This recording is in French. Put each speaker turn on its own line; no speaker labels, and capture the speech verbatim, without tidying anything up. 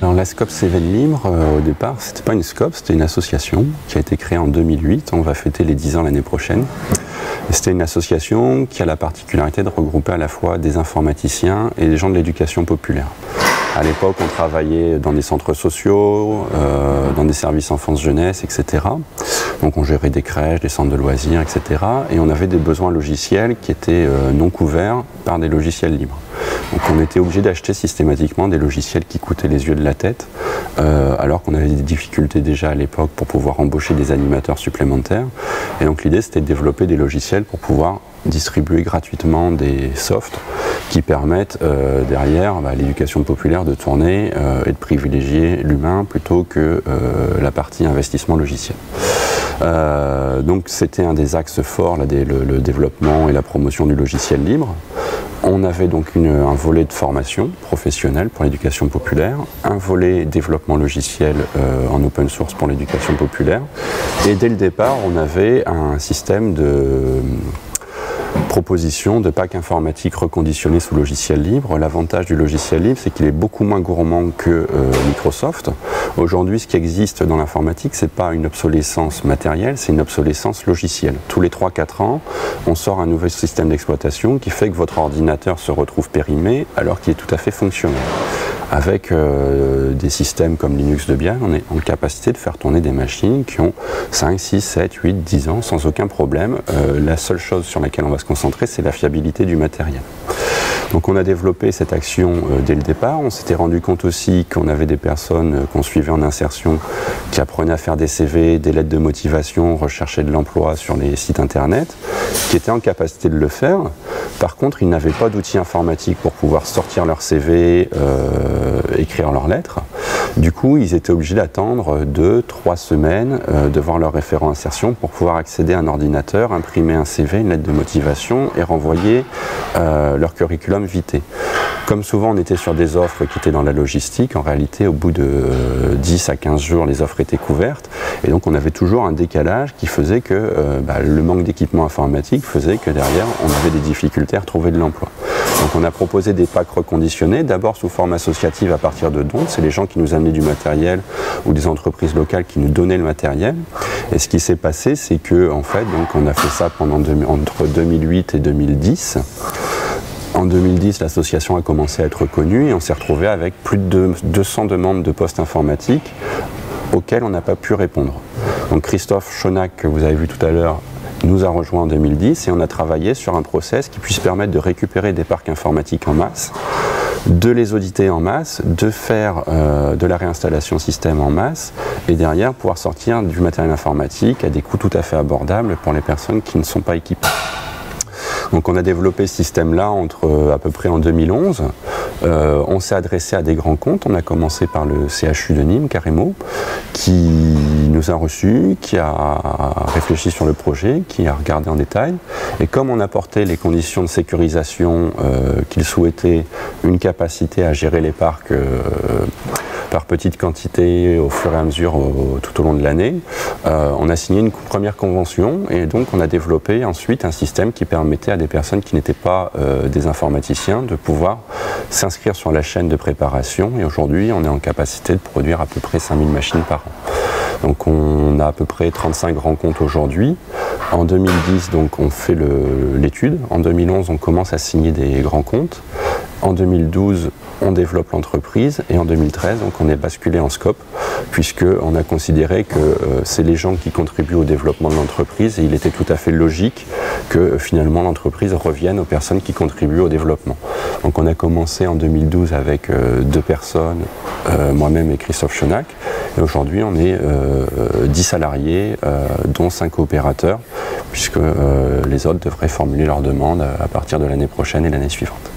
Alors la Scope Cévennes Libre, euh, au départ, c'était pas une Scope, c'était une association qui a été créée en deux mille huit. On va fêter les dix ans l'année prochaine. C'était une association qui a la particularité de regrouper à la fois des informaticiens et des gens de l'éducation populaire. À l'époque, on travaillait dans des centres sociaux, euh, dans des services enfance-jeunesse, et cetera. Donc on gérait des crèches, des centres de loisirs, et cetera. Et on avait des besoins logiciels qui étaient euh, non couverts par des logiciels libres. Donc on était obligé d'acheter systématiquement des logiciels qui coûtaient les yeux de la tête, euh, alors qu'on avait des difficultés déjà à l'époque pour pouvoir embaucher des animateurs supplémentaires. Et donc l'idée, c'était de développer des logiciels pour pouvoir distribuer gratuitement des softs qui permettent euh, derrière bah, l'éducation populaire de tourner euh, et de privilégier l'humain plutôt que euh, la partie investissement logiciel. Euh, donc c'était un des axes forts, là, des, le, le développement et la promotion du logiciel libre. On avait donc une, un volet de formation professionnelle pour l'éducation populaire, un volet développement logiciel euh, en open source pour l'éducation populaire. Et dès le départ, on avait un système de proposition de pack informatique reconditionné sous logiciel libre. L'avantage du logiciel libre, c'est qu'il est beaucoup moins gourmand que euh, Microsoft. Aujourd'hui, ce qui existe dans l'informatique, c'est pas une obsolescence matérielle, c'est une obsolescence logicielle. Tous les trois quatre ans, on sort un nouveau système d'exploitation qui fait que votre ordinateur se retrouve périmé alors qu'il est tout à fait fonctionnel. Avec euh, des systèmes comme Linux Debian, on est en capacité de faire tourner des machines qui ont cinq, six, sept, huit, dix ans sans aucun problème. Euh, la seule chose sur laquelle on va se concentrer, c'est la fiabilité du matériel. Donc on a développé cette action euh, dès le départ. On s'était rendu compte aussi qu'on avait des personnes euh, qu'on suivait en insertion qui apprenaient à faire des C V, des lettres de motivation, rechercher de l'emploi sur les sites internet, qui étaient en capacité de le faire. Par contre, ils n'avaient pas d'outils informatiques pour pouvoir sortir leur C V, euh, écrire leurs lettres. Du coup, ils étaient obligés d'attendre deux, trois semaines euh, de voir leur référent insertion pour pouvoir accéder à un ordinateur, imprimer un C V, une lettre de motivation et renvoyer euh, leur curriculum vitae. Comme souvent on était sur des offres qui étaient dans la logistique, en réalité au bout de euh, dix à quinze jours les offres étaient couvertes et donc on avait toujours un décalage qui faisait que euh, bah, le manque d'équipement informatique faisait que derrière on avait des difficultés à retrouver de l'emploi. Donc on a proposé des packs reconditionnés, d'abord sous forme associative à partir de dons, c'est les gens qui nous amenaient du matériel ou des entreprises locales qui nous donnaient le matériel. Et ce qui s'est passé, c'est que en fait, donc on a fait ça pendant deux, entre deux mille huit et deux mille dix. En deux mille dix, l'association a commencé à être reconnue et on s'est retrouvé avec plus de deux cents demandes de postes informatiques auxquelles on n'a pas pu répondre. Donc Christophe Chonac, que vous avez vu tout à l'heure, nous a rejoint en deux mille dix et on a travaillé sur un process qui puisse permettre de récupérer des parcs informatiques en masse, de les auditer en masse, de faire euh, de la réinstallation système en masse et derrière pouvoir sortir du matériel informatique à des coûts tout à fait abordables pour les personnes qui ne sont pas équipées. Donc on a développé ce système-là entre euh, à peu près en deux mille onze. Euh, on s'est adressé à des grands comptes. On a commencé par le C H U de Nîmes, carrément, qui nous a reçus, qui a réfléchi sur le projet, qui a regardé en détail. Et comme on apportait les conditions de sécurisation euh, qu'il souhaitait, une capacité à gérer les parcs euh, par petite quantité au fur et à mesure au, tout au long de l'année, euh, on a signé une première convention et donc on a développé ensuite un système qui permettait à des personnes qui n'étaient pas euh, des informaticiens de pouvoir s'inscrire sur la chaîne de préparation et aujourd'hui on est en capacité de produire à peu près cinq mille machines par an. Donc on a à peu près trente-cinq grands comptes aujourd'hui. En deux mille dix, donc, on fait l'étude. En deux mille onze, on commence à signer des grands comptes. En deux mille douze, on développe l'entreprise. Et en deux mille treize, donc, on est basculé en scope, puisqu'on a considéré que euh, c'est les gens qui contribuent au développement de l'entreprise. Et il était tout à fait logique que euh, finalement l'entreprise revienne aux personnes qui contribuent au développement. Donc on a commencé en deux mille douze avec euh, deux personnes, euh, moi-même et Christophe Chonac. Et aujourd'hui, on est euh, dix salariés, euh, dont cinq coopérateurs, puisque euh, les autres devraient formuler leurs demandes à partir de l'année prochaine et l'année suivante.